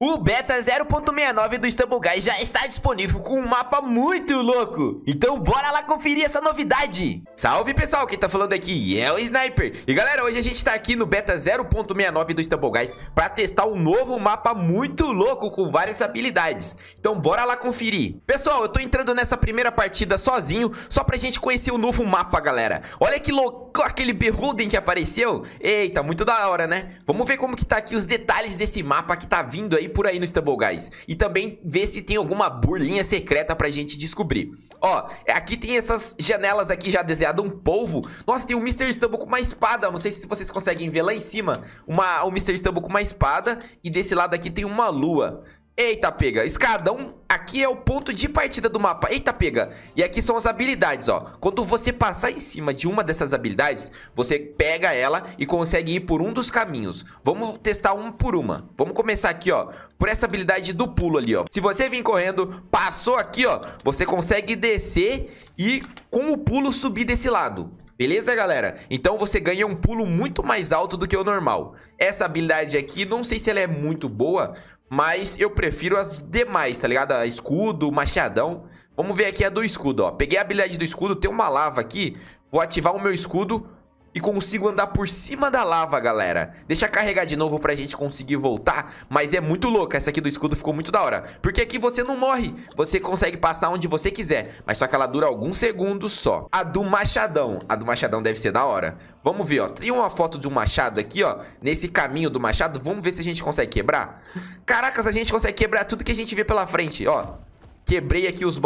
O beta 0.69 do Stumble Guys já está disponível com um mapa muito louco. Então bora lá conferir essa novidade. Salve pessoal, quem tá falando aqui é o Sniper. E galera, hoje a gente tá aqui no beta 0.69 do Stumble Guys pra testar um novo mapa muito louco com várias habilidades. Então bora lá conferir. Pessoal, eu tô entrando nessa primeira partida sozinho, só pra gente conhecer o novo mapa, galera. Olha que louco aquele Beholden que apareceu. Eita, muito da hora, né? Vamos ver como que tá aqui os detalhes desse mapa que tá vindo aí por aí no Stumble Guys. E também ver se tem alguma burlinha secreta pra gente descobrir. Ó, aqui tem essas janelas aqui já desenhado um polvo. Nossa, tem o Mr. Stumble com uma espada. Não sei se vocês conseguem ver lá em cima. O Mr. Stumble com uma espada. E desse lado aqui tem uma lua. Eita, pega. Escadão. Aqui é o ponto de partida do mapa. Eita, pega. E aqui são as habilidades, ó. Quando você passar em cima de uma dessas habilidades, você pega ela e consegue ir por um dos caminhos. Vamos testar uma por uma. Vamos começar aqui, ó, por essa habilidade do pulo ali, ó. Se você vir correndo, passou aqui, ó, você consegue descer e com o pulo subir desse lado. Beleza, galera? Então você ganha um pulo muito mais alto do que o normal. Essa habilidade aqui, não sei se ela é muito boa, mas eu prefiro as demais, tá ligado? A escudo, machadão. Vamos ver aqui a do escudo, ó. Peguei a habilidade do escudo, tem uma lava aqui. Vou ativar o meu escudo e consigo andar por cima da lava, galera. Deixa eu carregar de novo pra gente conseguir voltar. Mas é muito louca, essa aqui do escudo ficou muito da hora. Porque aqui você não morre, você consegue passar onde você quiser. Mas só que ela dura alguns segundos só. A do machadão deve ser da hora. Vamos ver, ó, tem uma foto de um machado aqui, ó. Nesse caminho do machado, vamos ver se a gente consegue quebrar. Caracas, a gente consegue quebrar tudo que a gente vê pela frente, ó. Quebrei aqui os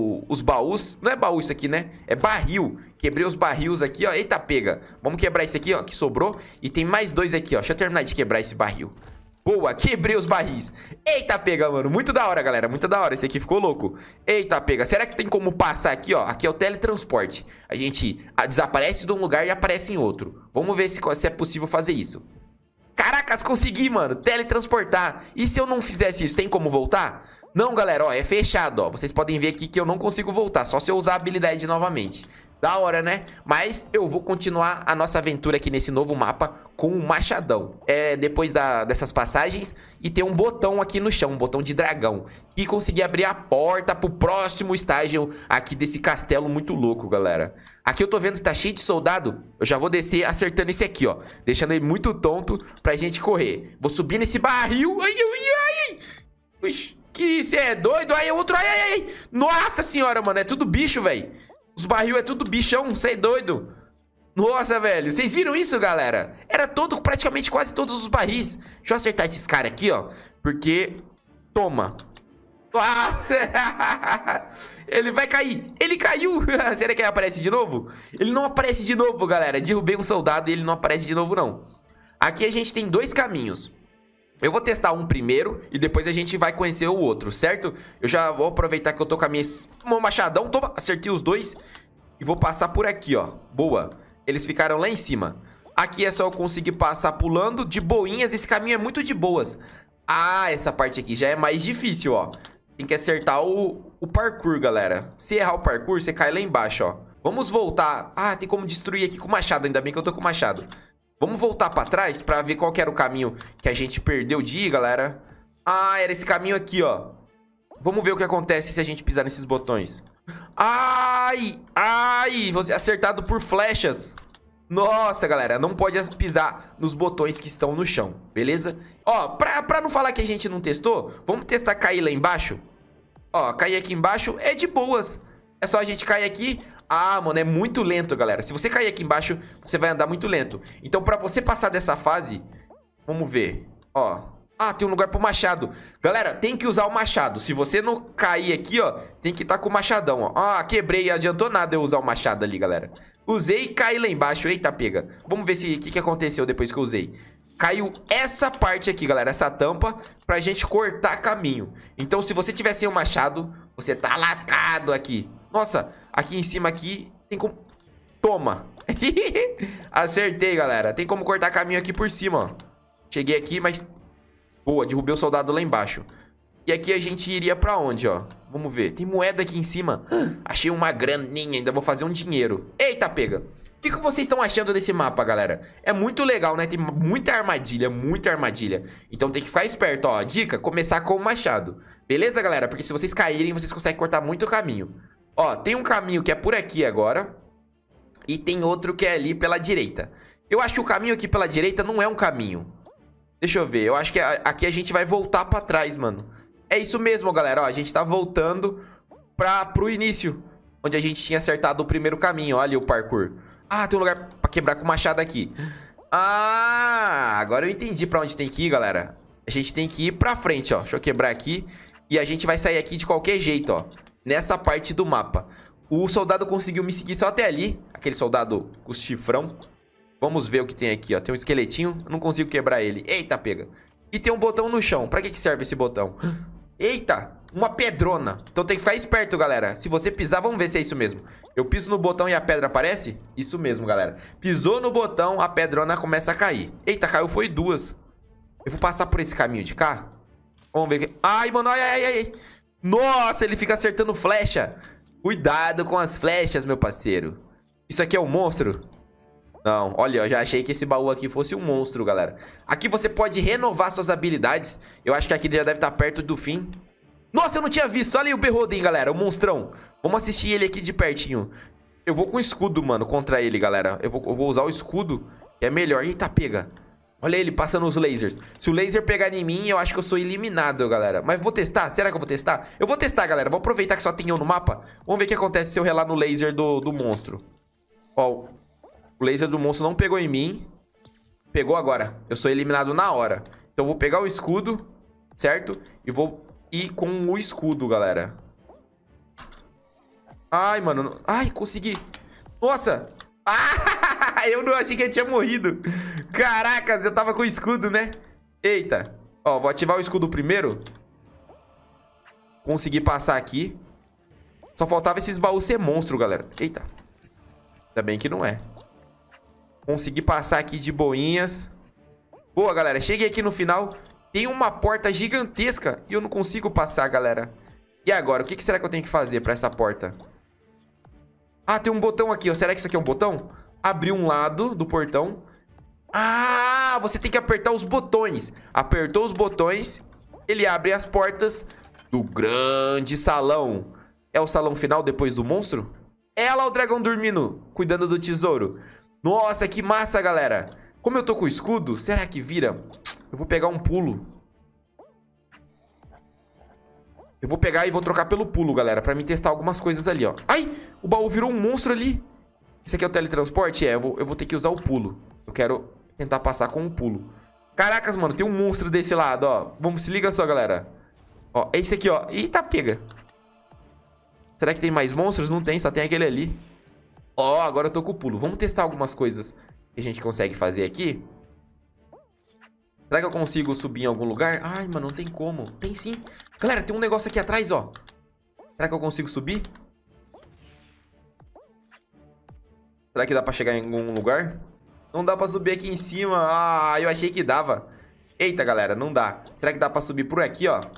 baús. Não é baú isso aqui, né? É barril. Quebrei os barris aqui, ó. Eita, pega. Vamos quebrar esse aqui, ó, que sobrou. E tem mais dois aqui, ó. Deixa eu terminar de quebrar esse barril. Boa, quebrei os barris. Eita, pega, mano. Muito da hora, galera. Muito da hora. Esse aqui ficou louco. Eita, pega. Será que tem como passar aqui, ó? Aqui é o teletransporte. A gente desaparece de um lugar e aparece em outro. Vamos ver se é possível fazer isso. Caracas, consegui, mano. Teletransportar. E se eu não fizesse isso, tem como voltar? Não, galera, ó, é fechado, ó. Vocês podem ver aqui que eu não consigo voltar, só se eu usar a habilidade novamente. Da hora, né? Mas eu vou continuar a nossa aventura aqui nesse novo mapa com o machadão. É depois dessas passagens. E tem um botão aqui no chão, um botão de dragão. E conseguir abrir a porta pro próximo estágio aqui desse castelo muito louco, galera. Aqui eu tô vendo que tá cheio de soldado. Eu já vou descer acertando esse aqui, ó. Deixando ele muito tonto pra gente correr. Vou subir nesse barril. Ai, ai, ai. Ixi, que isso é doido? Ai, outro. Ai, ai, ai. Nossa senhora, mano. É tudo bicho, velho. Os barril é tudo bichão, você é doido. Nossa, velho, vocês viram isso, galera? Era praticamente quase todos os barris. Deixa eu acertar esses caras aqui, ó. Porque, toma. Ah! Ele vai cair. Ele caiu. Será que ele aparece de novo? Ele não aparece de novo, galera. Derrubei um soldado e ele não aparece de novo, não. Aqui a gente tem dois caminhos. Eu vou testar um primeiro e depois a gente vai conhecer o outro, certo? Eu já vou aproveitar que eu tô com a meu machadão. Toma, acertei os dois. E vou passar por aqui, ó. Boa. Eles ficaram lá em cima. Aqui é só eu conseguir passar pulando de boinhas. Esse caminho é muito de boas. Ah, essa parte aqui já é mais difícil, ó. Tem que acertar o parkour, galera. Se errar o parkour, você cai lá embaixo, ó. Vamos voltar. Ah, tem como destruir aqui com o machado. Ainda bem que eu tô com o machado. Vamos voltar pra trás pra ver qual que era o caminho que a gente perdeu de ir, galera. Ah, era esse caminho aqui, ó. Vamos ver o que acontece se a gente pisar nesses botões. Ai, ai, você é acertado por flechas. Nossa, galera, não pode pisar nos botões que estão no chão, beleza? Ó, pra não falar que a gente não testou, vamos testar cair lá embaixo. Ó, cair aqui embaixo é de boas. É só a gente cair aqui. Ah, mano, é muito lento, galera. Se você cair aqui embaixo, você vai andar muito lento. Então, pra você passar dessa fase, vamos ver. Ó. Ah, tem um lugar pro machado. Galera, tem que usar o machado. Se você não cair aqui, ó, tem que estar com o machadão, ó. Ah, quebrei. Adiantou nada eu usar o machado ali, galera. Usei e caí lá embaixo. Eita, pega. Vamos ver o que aconteceu depois que eu usei. Caiu essa parte aqui, galera. Essa tampa pra gente cortar caminho. Então, se você tiver sem o machado, você tá lascado aqui. Nossa, aqui em cima aqui tem como... Toma. Acertei, galera. Tem como cortar caminho aqui por cima, ó. Cheguei aqui, mas... Boa, derrubei o soldado lá embaixo. E aqui a gente iria pra onde, ó? Vamos ver. Tem moeda aqui em cima. Achei uma graninha, ainda vou fazer um dinheiro. Eita, pega. O que vocês estão achando desse mapa, galera? É muito legal, né? Tem muita armadilha, muita armadilha. Então tem que ficar esperto, ó. Dica, começar com o machado. Beleza, galera? Porque se vocês caírem, vocês conseguem cortar muito o caminho. Ó, tem um caminho que é por aqui agora. E tem outro que é ali pela direita. Eu acho que o caminho aqui pela direita não é um caminho. Deixa eu ver. Eu acho que aqui a gente vai voltar pra trás, mano. É isso mesmo, galera. Ó, a gente tá voltando pro início. Onde a gente tinha acertado o primeiro caminho. Olha ali o parkour. Ah, tem um lugar pra quebrar com o machado aqui. Ah, agora eu entendi pra onde tem que ir, galera. A gente tem que ir pra frente, ó. Deixa eu quebrar aqui. E a gente vai sair aqui de qualquer jeito, ó. Nessa parte do mapa. O soldado conseguiu me seguir só até ali. Aquele soldado com chifrão. Vamos ver o que tem aqui, ó. Tem um esqueletinho. Eu não consigo quebrar ele. Eita, pega. E tem um botão no chão. Pra que serve esse botão? Eita. Uma pedrona. Então tem que ficar esperto, galera. Se você pisar, vamos ver se é isso mesmo. Eu piso no botão e a pedra aparece? Isso mesmo, galera. Pisou no botão, a pedrona começa a cair. Eita, caiu foi duas. Eu vou passar por esse caminho de cá. Vamos ver. Ai, mano, ai, ai, ai. Nossa, ele fica acertando flecha. Cuidado com as flechas, meu parceiro. Isso aqui é um monstro? Não, olha, eu já achei que esse baú aqui fosse um monstro, galera. Aqui você pode renovar suas habilidades. Eu acho que aqui já deve estar perto do fim. Nossa, eu não tinha visto. Olha aí o Berrodin, galera, o monstrão. Vamos assistir ele aqui de pertinho. Eu vou com o escudo, mano, contra ele, galera. Eu vou usar o escudo, que é melhor. Eita, pega. Olha ele passando os lasers. Se o laser pegar em mim, eu acho que eu sou eliminado, galera. Mas vou testar. Será que eu vou testar? Eu vou testar, galera. Vou aproveitar que só tem eu no mapa. Vamos ver o que acontece se eu relar no laser do monstro. Ó, o laser do monstro não pegou em mim. Pegou agora. Eu sou eliminado na hora. Então eu vou pegar o escudo, certo? E vou ir com o escudo, galera. Ai, mano. Ai, consegui. Nossa. Ah, eu não achei que eu tinha morrido. Caracas, eu tava com o escudo, né? Eita. Ó, vou ativar o escudo primeiro. Consegui passar aqui. Só faltava esses baús ser monstro, galera. Eita. Ainda bem que não é. Consegui passar aqui de boinhas. Boa, galera. Cheguei aqui no final. Tem uma porta gigantesca e eu não consigo passar, galera. E agora? O que será que eu tenho que fazer pra essa porta? Ah, tem um botão aqui, ó. Será que isso aqui é um botão? Abrir um lado do portão. Ah, você tem que apertar os botões. Apertou os botões, ele abre as portas do grande salão. É o salão final depois do monstro? É lá o dragão dormindo, cuidando do tesouro. Nossa, que massa, galera. Como eu tô com o escudo, será que vira? Eu vou pegar um pulo. Eu vou pegar e vou trocar pelo pulo, galera, pra mim testar algumas coisas ali, ó. Ai, o baú virou um monstro ali. Esse aqui é o teletransporte? É, eu vou ter que usar o pulo. Eu quero tentar passar com o pulo. Caracas, mano, tem um monstro desse lado, ó. Vamos, se liga só, galera. Ó, esse aqui, ó. Eita, pega. Será que tem mais monstros? Não tem, só tem aquele ali. Ó, agora eu tô com o pulo. Vamos testar algumas coisas que a gente consegue fazer aqui. Será que eu consigo subir em algum lugar? Ai, mano, não tem como. Tem sim. Galera, tem um negócio aqui atrás, ó. Será que eu consigo subir? Será que dá pra chegar em algum lugar? Não dá pra subir aqui em cima. Ah, eu achei que dava. Eita, galera, não dá. Será que dá pra subir por aqui, ó?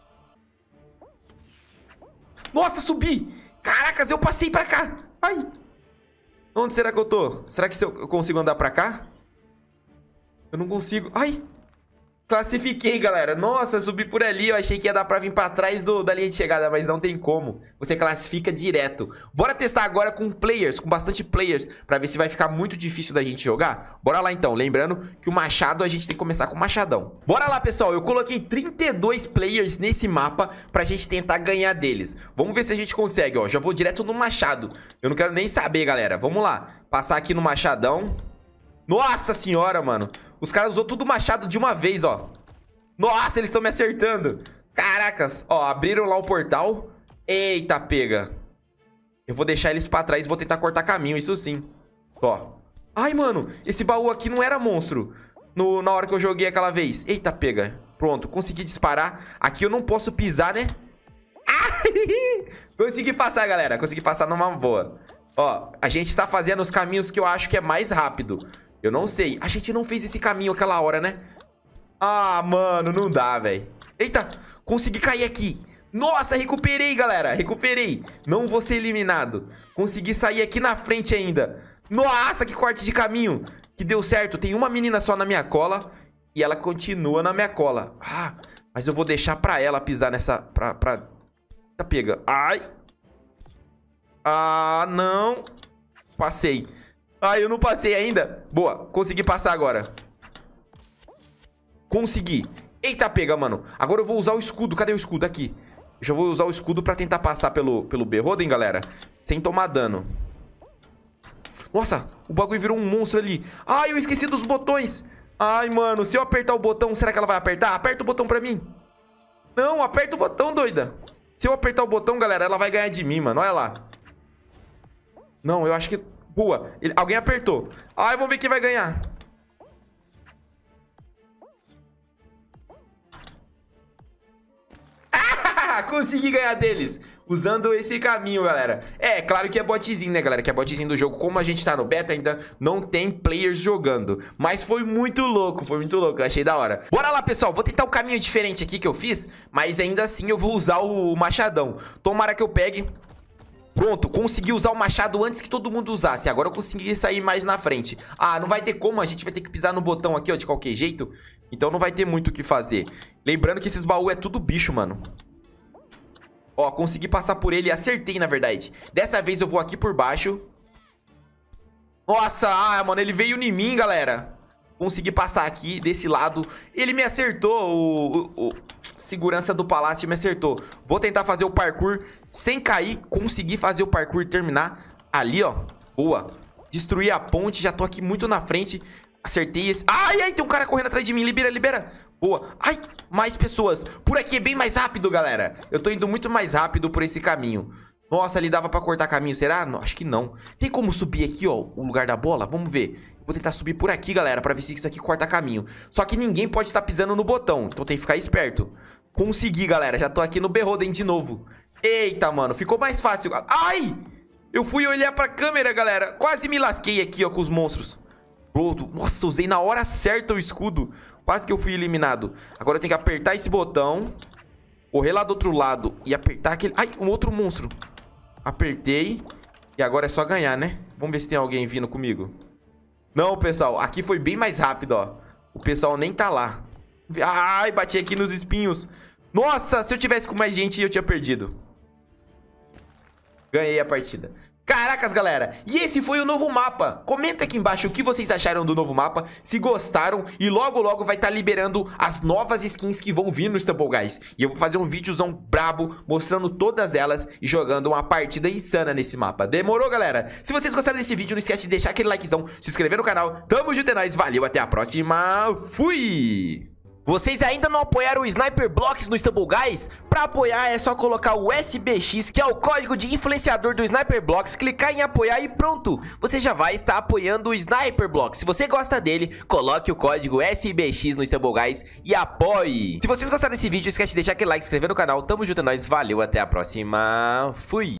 Nossa, subi! Caracas, eu passei pra cá. Ai. Onde será que eu tô? Será que eu consigo andar pra cá? Eu não consigo. Ai. Classifiquei, galera. Nossa, subi por ali. Eu achei que ia dar pra vir pra trás da linha de chegada, mas não tem como. Você classifica direto. Bora testar agora com players, com bastante players, pra ver se vai ficar muito difícil da gente jogar. Bora lá, então. Lembrando que o machado, a gente tem que começar com o machadão. Bora lá, pessoal. Eu coloquei 32 players nesse mapa pra gente tentar ganhar deles. Vamos ver se a gente consegue, ó. Já vou direto no machado. Eu não quero nem saber, galera. Vamos lá. Passar aqui no machadão. Nossa senhora, mano. Os caras usou tudo machado de uma vez, ó. Nossa, eles estão me acertando. Caracas. Ó, abriram lá o portal. Eita, pega. Eu vou deixar eles pra trás e vou tentar cortar caminho, isso sim. Ó. Ai, mano, esse baú aqui não era monstro na hora que eu joguei aquela vez. Eita, pega. Pronto, consegui disparar. Aqui eu não posso pisar, né? Ai, consegui passar, galera. Consegui passar numa boa. Ó, a gente tá fazendo os caminhos que eu acho que é mais rápido. Eu não sei. A gente não fez esse caminho aquela hora, né? Ah, mano, não dá, velho. Eita, consegui cair aqui. Nossa, recuperei, galera. Recuperei. Não vou ser eliminado. Consegui sair aqui na frente ainda. Nossa, que corte de caminho. Que deu certo. Tem uma menina só na minha cola e ela continua na minha cola. Ah, mas eu vou deixar pra ela pisar nessa... Tá pega. Ai. Ah, não. Passei. Ai, eu não passei ainda. Boa, consegui passar agora. Consegui. Eita, pega, mano. Agora eu vou usar o escudo. Cadê o escudo? Aqui. Já vou usar o escudo pra tentar passar pelo Berroden, galera. Sem tomar dano. Nossa, o bagulho virou um monstro ali. Ai, eu esqueci dos botões. Ai, mano, se eu apertar o botão, será que ela vai apertar? Aperta o botão pra mim. Não, aperta o botão, doida. Se eu apertar o botão, galera, ela vai ganhar de mim, mano. Olha lá. Não, eu acho que... Boa, alguém apertou. Ai, vamos ver quem vai ganhar. Consegui ganhar deles usando esse caminho, galera. É, claro que é botzinho, né, galera? Que é botzinho do jogo. Como a gente tá no beta, ainda não tem players jogando. Mas foi muito louco, eu achei da hora. Bora lá, pessoal. Vou tentar um caminho diferente aqui que eu fiz, mas ainda assim eu vou usar o machadão. Tomara que eu pegue. Pronto, consegui usar o machado antes que todo mundo usasse. Agora eu consegui sair mais na frente. Ah, não vai ter como, a gente vai ter que pisar no botão aqui, ó, de qualquer jeito. Então não vai ter muito o que fazer. Lembrando que esses baús é tudo bicho, mano. Ó, consegui passar por ele e acertei, na verdade. Dessa vez eu vou aqui por baixo. Nossa, mano, ele veio em mim, galera. Consegui passar aqui, desse lado. Ele me acertou, o segurança do palácio me acertou. Vou tentar fazer o parkour sem cair. Consegui fazer o parkour e terminar ali, ó. Boa. Destruí a ponte, já tô aqui muito na frente. Acertei esse... Ai, tem um cara correndo atrás de mim. Libera, libera. Boa. Ai, mais pessoas. Por aqui é bem mais rápido, galera. Eu tô indo muito mais rápido por esse caminho. Nossa, ali dava pra cortar caminho, será? Não, acho que não. Tem como subir aqui, ó, o lugar da bola? Vamos ver. Vou tentar subir por aqui, galera, pra ver se isso aqui corta caminho. Só que ninguém pode estar pisando no botão, então tem que ficar esperto. Consegui, galera. Já tô aqui no Berroden de novo. Eita, mano, ficou mais fácil. Ai! Eu fui olhar pra câmera, galera. Quase me lasquei aqui, ó, com os monstros. Pronto. Nossa, usei na hora certa o escudo. Quase que eu fui eliminado. Agora eu tenho que apertar esse botão, correr lá do outro lado e apertar aquele... Ai, um outro monstro. Apertei. E agora é só ganhar, né? Vamos ver se tem alguém vindo comigo. Não, pessoal. Aqui foi bem mais rápido, ó. O pessoal nem tá lá. Ai, bati aqui nos espinhos. Nossa, se eu tivesse com mais gente, eu tinha perdido. Ganhei a partida. Caracas, galera, e esse foi o novo mapa. Comenta aqui embaixo o que vocês acharam do novo mapa, se gostaram. E logo, logo vai estar liberando as novas skins que vão vir no Stumble Guys. E eu vou fazer um videozão brabo, mostrando todas elas e jogando uma partida insana nesse mapa. Demorou, galera? Se vocês gostaram desse vídeo, não esquece de deixar aquele likezão, se inscrever no canal. Tamo junto, é nóis, valeu, até a próxima. Fui! Vocês ainda não apoiaram o Sniper Blocks no Stumble Guys? Pra apoiar é só colocar o SBX, que é o código de influenciador do Sniper Blocks, clicar em apoiar e pronto! Você já vai estar apoiando o Sniper Blocks. Se você gosta dele, coloque o código SBX no Stumble Guys e apoie! Se vocês gostaram desse vídeo, não esquece de deixar aquele like, se inscrever no canal. Tamo junto, é nóis, valeu, até a próxima. Fui!